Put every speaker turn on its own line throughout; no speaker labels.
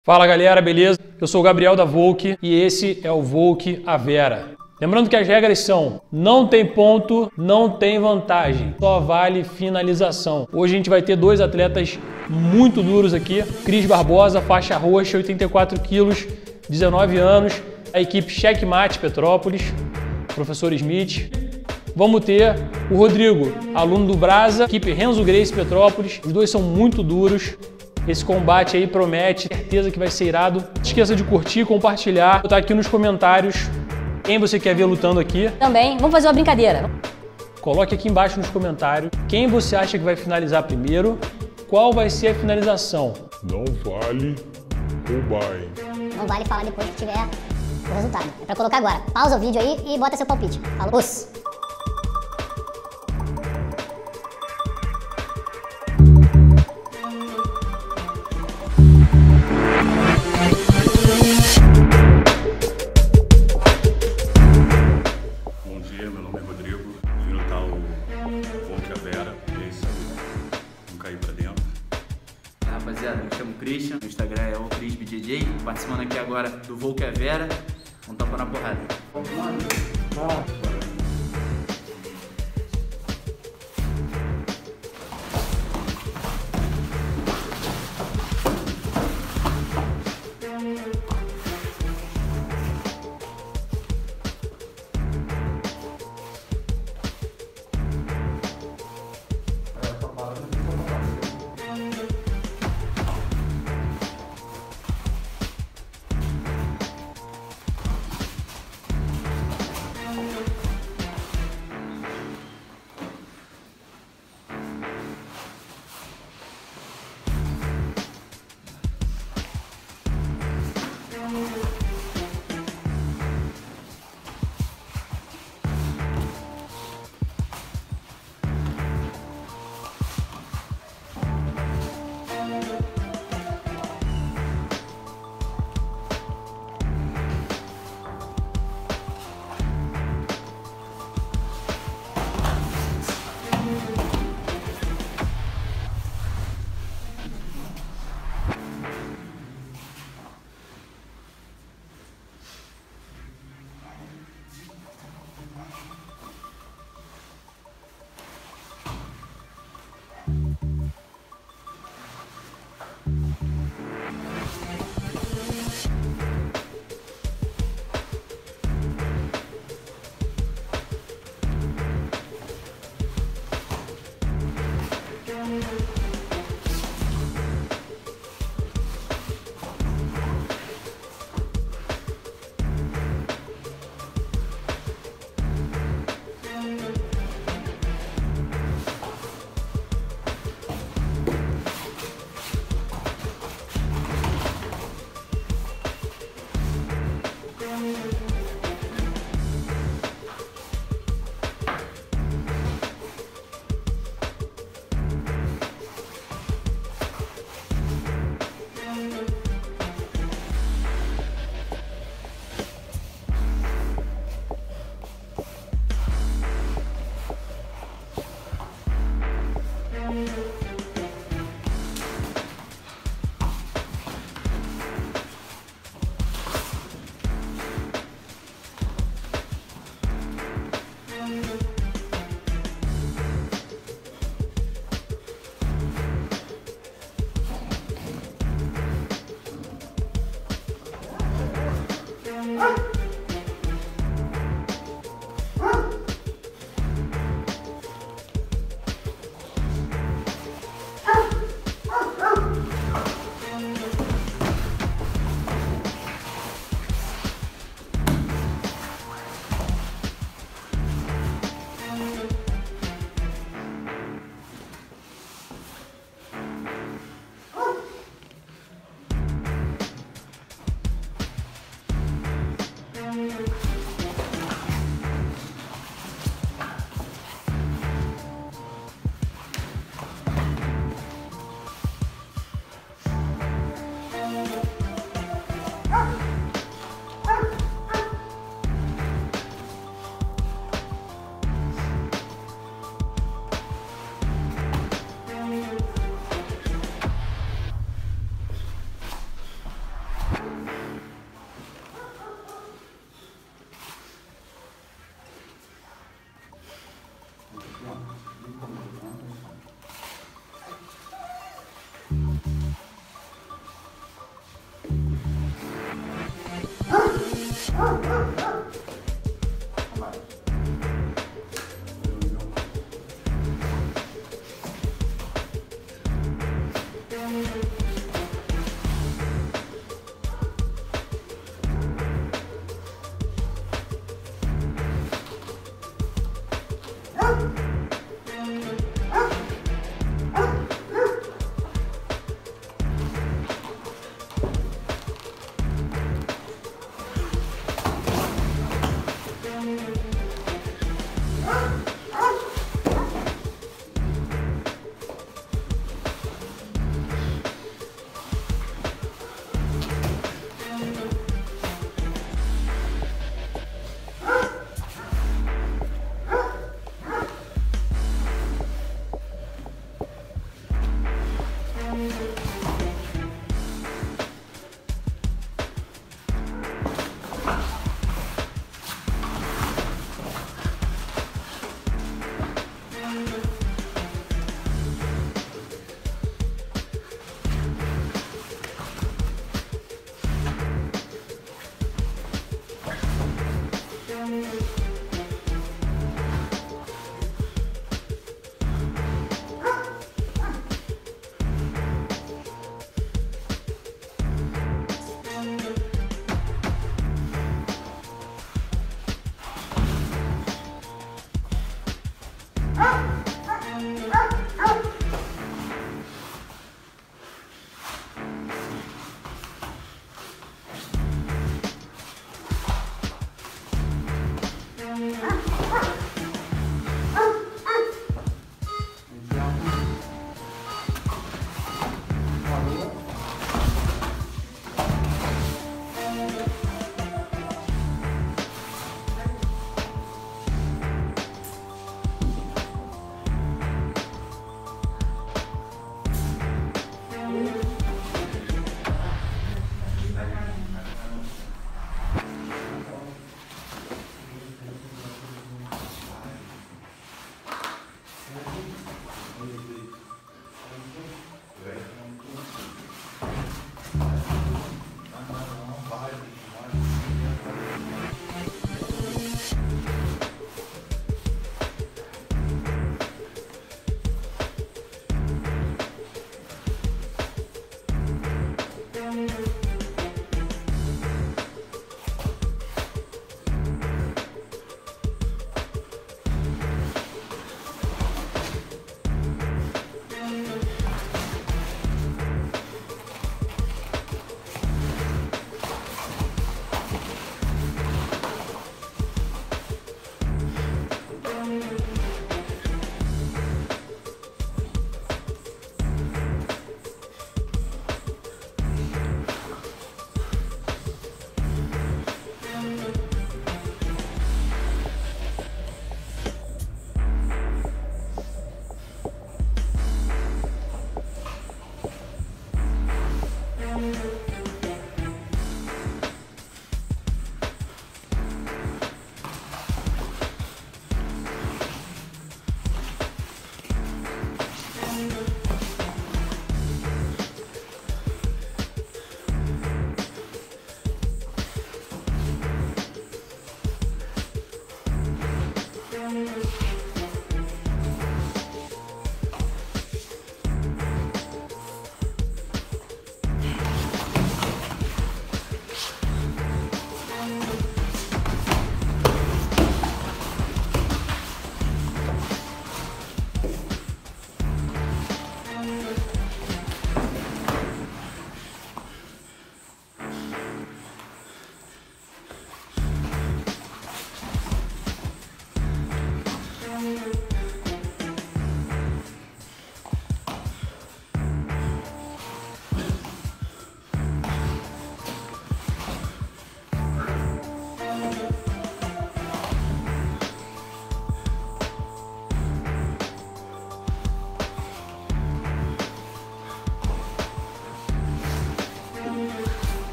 Fala galera, beleza? Eu sou o Gabriel da Volk e esse é o Volk Avera. Lembrando que as regras são: não tem ponto, não tem vantagem, só vale finalização. Hoje a gente vai ter dois atletas muito duros aqui. Cris Barbosa, faixa roxa, 84 quilos, 19 anos, a equipe Checkmate Petrópolis, professor Smith. Vamos ter o Rodrigo, aluno do Brasa, equipe Renzo Grace Petrópolis. Os dois são muito duros. Esse combate aí promete, certeza que vai ser irado. Não esqueça de curtir, compartilhar, botar aqui nos comentários quem você quer ver lutando aqui.
Também, vamos fazer uma brincadeira.
Coloque aqui embaixo nos comentários quem você acha que vai finalizar primeiro, qual vai ser a finalização.
Não vale roubar, hein?
Não vale falar depois que tiver o resultado. É pra colocar agora. Pausa o vídeo aí e bota seu palpite. Falou.
Bom dia, meu nome é Rodrigo, vim lutar o Volk Avera, e é isso aí, vamos cair pra dentro.
Rapaziada, me chamo Christian, no Instagram é o ChrisBJJ, participando aqui agora do Volk Avera, vamos tapar na porrada.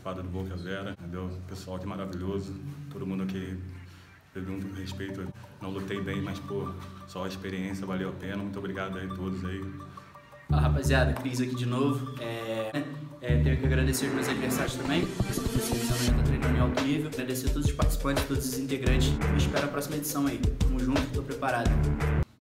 participado do Volk Avera, entendeu? O pessoal aqui maravilhoso, todo mundo aqui teve um respeito. Não lutei bem, mas, pô, só a experiência valeu a pena. Muito obrigado aí a todos aí.
Fala, rapaziada, Cris aqui de novo. Tenho que agradecer os meus adversários também. Essa seleção já tá treinando em alto nível. Agradecer a todos os participantes, todos os integrantes. E espero a próxima edição aí. Tamo junto, tô preparado.